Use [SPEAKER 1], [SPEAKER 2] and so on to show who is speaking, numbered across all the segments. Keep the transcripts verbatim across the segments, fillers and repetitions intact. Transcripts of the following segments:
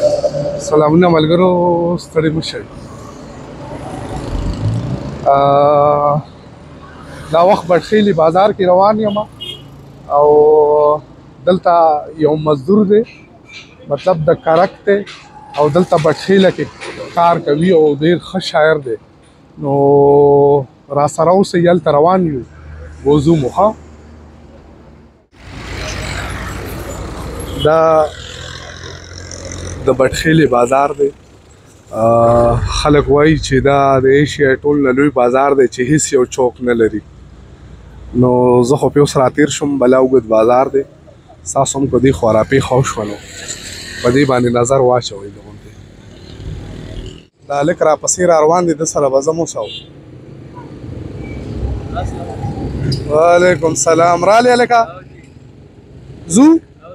[SPEAKER 1] سلامونه ملګرو، ستړي مه شئ. دا وخت بټخیلي بازار کې روان یم او دلته یو مزدور دی، مطلب د کرک دی او دلته بټخیله کې کار کوي او ډېر ښه شاعر دی. نو راسره اوسئ، هلته روان یو، وځو مو. ښه، دا د بټخیلې بازار دی. خلک وایي چې دا د ایشیا ټول نه لوی بازار دی چې هیڅ یو چوک نه لري. نو زه خو پې اوس راتېر شوم، بلا اوږد بازار دی. ستاسو هم که دې خوا راپېښه وشوه نو په دې باندې نظر واچوئ. د غونډې دا هلک راپسې را روان دی، ده سره به زه موسه وم. وعلیکم سلام. رالی هلکه ځو؟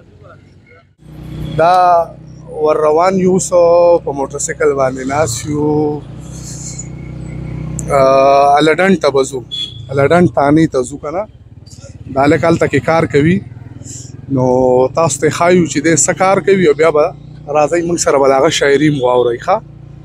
[SPEAKER 1] دا ور روان یو، اوسه په موټرسایکل باندې ناست یو. الډن ته به ځو، الډن تانې ته ځو که نه. دا هلک هلته کې کار کوي، نو تاسو ته ښایو چې دی څه کار کوي او بیا به راځئ موږ سره به د هغه شاعري م واورئ. ښه،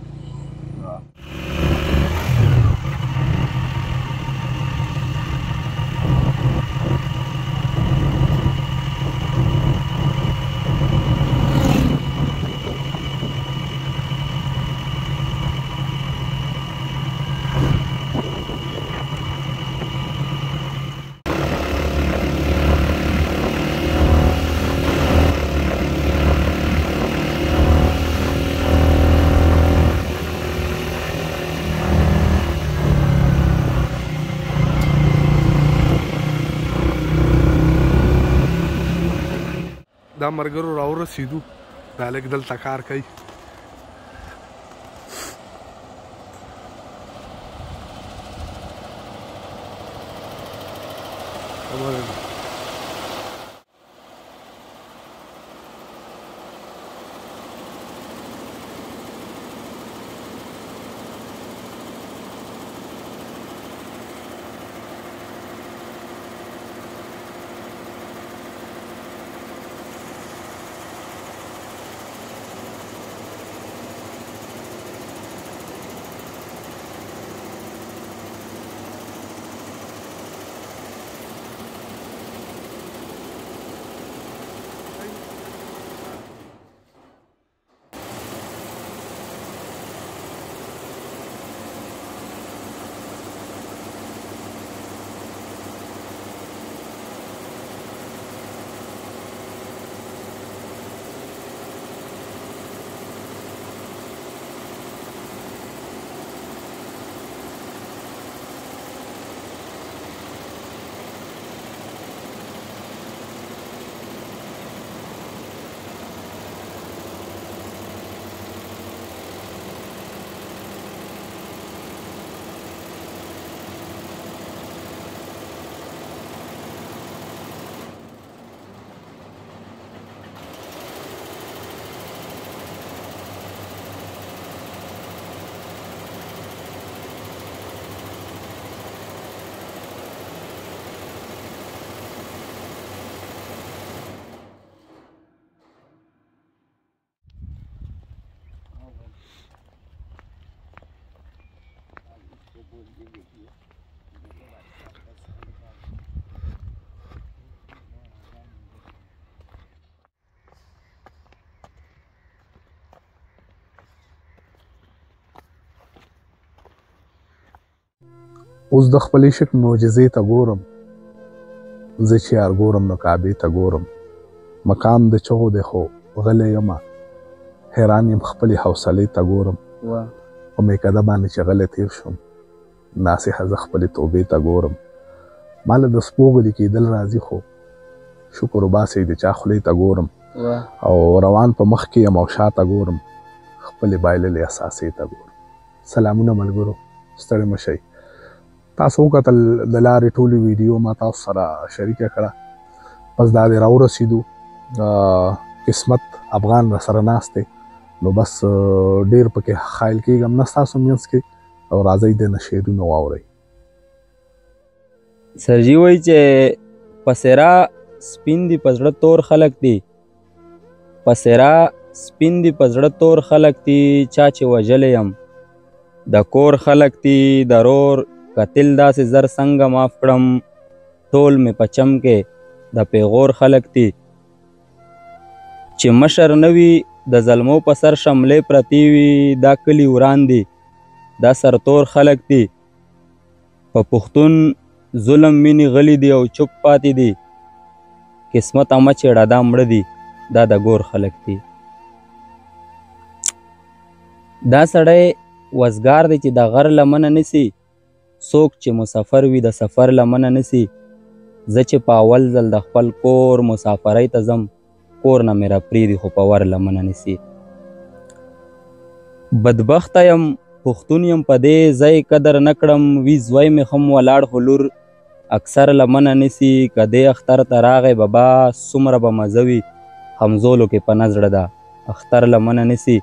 [SPEAKER 1] دا ملګرو راورسېدو، دا هلک دلته کار کوي. اوس د خپل عشق معجزې ته ګورم، زه چې یار ګورم نو کعبې ته ګورم. مقام د چغو دی خو غلی یمه، حیران یم خپلې حوصلې ته ګورم. په میکده باندې چې غلی تېر شوم، ناصحه زه خپلې توبې ته ګورم. ما له د سپو غلي کېدل راځي، خو شکر وباسئ د چا خولې ته ګورم. او روان په مخ کې یم او شاته ګورم، خپلې بایللې احساسې ته ګورم. سلامونه ملګرو، ستړي مه شئ. تاسو وکتل د لارې ټولې ویډیو ما تاسو سره شریکه کړه. بس دا دی راورسېدو، قسمت افغان را سره ناست دی، نو بس ډېر پکې خایل کېږم نه ستاسو منځ کې، او راځئ د نه شعرونه واورئ.
[SPEAKER 2] سرجي وایي چې په څېره سپین دي په زړه تور خلک دي، په څېره سپین دي په زړه تور خلک دي چا چې وژلی یم د کور خلک دي ضرور قتل داسې زر څنګه معاف کړم ټول مې په چم کې د پیغور خلک دي چې مشر نه وي د زلمو په سر شملې پرتې وي دا کلي وران دي دا سرتور خلک دي په پښتون ظلم مینې غلی دي او چوپ پاتې دي قسمت امه چېړه دا مړه دي دا د ګور خلک دي دا سړی وزګار دی چې د غر لمنه نیسي څوک چې مسافر وي د سفر لمنه نیسي زه چې په اول ځل د خپل کور مسافرۍ ته ځم کور نه مې راپرېږدي خو په ور لمنه نیسي بدبخته یم پښتون یم په دې ځای قدر نه کړم وي زوی مې هم ولاړ خو لور اکثر لمنه نیسي که دې اختر ته راغی بابا څومره به مزه وي همزولو کې په نزړه ده اختر لمنه نیسي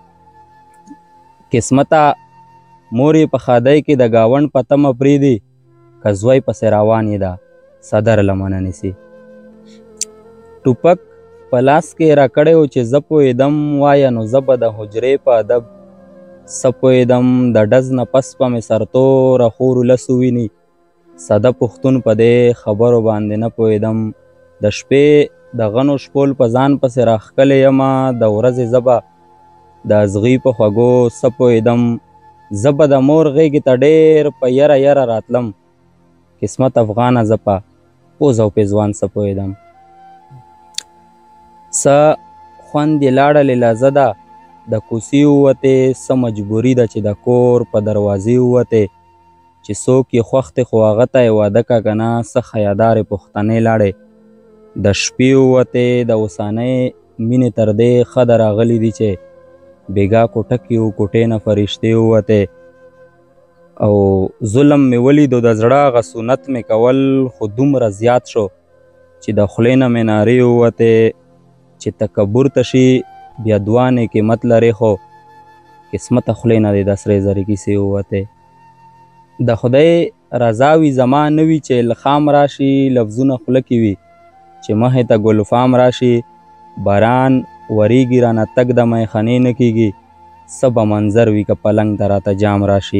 [SPEAKER 2] قسمته مور یې په ښادۍ کې د ګاونډ په تمه پرېږدي که زوی پسې روان یې ده صدر لمنه نیسي ټوپک په لاس کې راکړی و چې زه پوهېدم وایه نو زه به د حجرې په ادب څه پوهېدم د ډز نه پس به مې سرتوره خورو لسو ویني ساده پښتون په دې خبرو باندې نه پوهېدم د شپې د غنو شپول په ځان پسې راښکلی یمه د ورځې زه به د ازغي په خوږو څه پوهېدم زه به د مور غېږې ته ډېر په یره یره راتلم قسمت افغانه زه په پوز او پېزوان څه پوهېدم څه خوند یې لاړلې لازه ده د کوڅې ووتې څه مجبوري ده چې د کور په دروازې ووتې چې څوک یې خوښ دی خو هغه ته یې واده که که نه څه خیادارې پښتنې لاړې د شپې ووتې د اوسانۍ مینې تر دې ښه ده راغلي دي چې بېګا کوټه کې و کوټې نه فرشتې ووتې او ظلم مې ولیدو د زړه هغه سنت مې کول خو دومره زیات شو چې د خولې نه مې نارې ووتې چې تکبر ته شي بیا دوه قیمت لري خو قسمته خولې نه دې د سرې زرې کیسې ووتې د خدای رضا وي زما نه وي چې الخام راشي لفظونه خوله کې وي چې مخې ته ګلفام راشي باران وریږي رانه تګ د میخانې نه کېږي څه به منظر وي که پلنګ ته راته جام راشي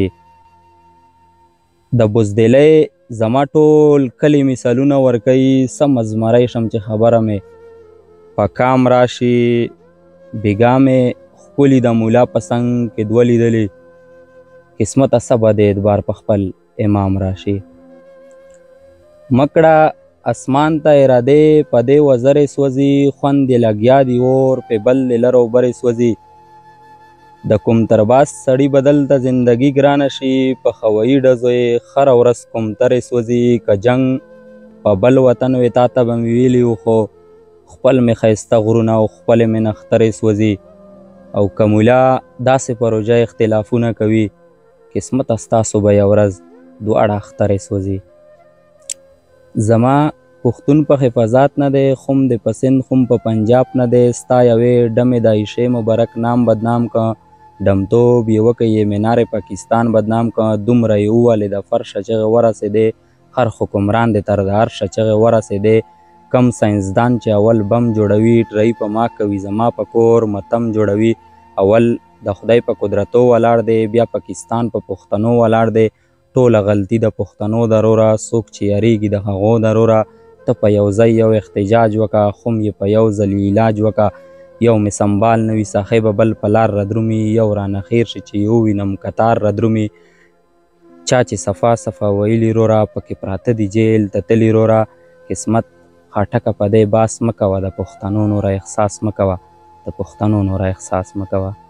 [SPEAKER 2] د بزدلۍ زما ټول کلي مثالونه ورکوي څه مزمری شم چې خبره مې په کام راشي بېګا مې ښکلي د مولا په څنګ کې دوه لیدلي قسمته څه به د اعتبار په خپل امام راشي مکړه اسمان ته ارادې په دې وزرې سوځي خوند یې لګیا دي اور پې بل د لر او برې سوځي د کوم ترباس سړي بدل ته زندګي ګرانه شي په هوایي ډزو یې هره ورځ کوم ترې سوځي که جنګ په بل وطن وې تا ته به مې ویلي وو خو خپل مې ښایسته غرونه او خپلې مې نښترې سوځي او که مولا داسې پروژه اختلافونه کوي قسمته ستاسو به یوه ورځ دواړه اخترې سوځي زما پښتون په حفاظت نه دی خم د په سند خم په پنجاب نه دی ستا یوې ډمې د عیشې مبارک نام بدنام که ډمتوب یې وکه یې مینار پاکستان بدنام که دومره یې ووالې د فرشه چغې ورسېدې هر حکمران د تر د هرشه چغې ورسېدې کم ساینسدان چې اول بم جوړوي ټرۍ په ما کوي زما په کور متم جوړوي اول د خدای په قدرتو ولاړ دی بیا پاکستان په پښتنو ولاړ دی ټوله غلطي د پښتنو دروره څوک چې یریږي د هغو دروره ته په یو ځای یو احتجاج وکه خم یې په یو ځل علاج وکه یو مې سنبال نه وي صاحبه بل په لار ردرومي یو رانه خیر شي چې یو وینم کتار ردرومي چا چې صفا صفا ویلي روره پکې پراته دي جیل ته تلي روره قسمت خاټکه په دی باس مه کوه د پښتنو نوره احساس مه کوه د پښتنو نوره احساس مه کوه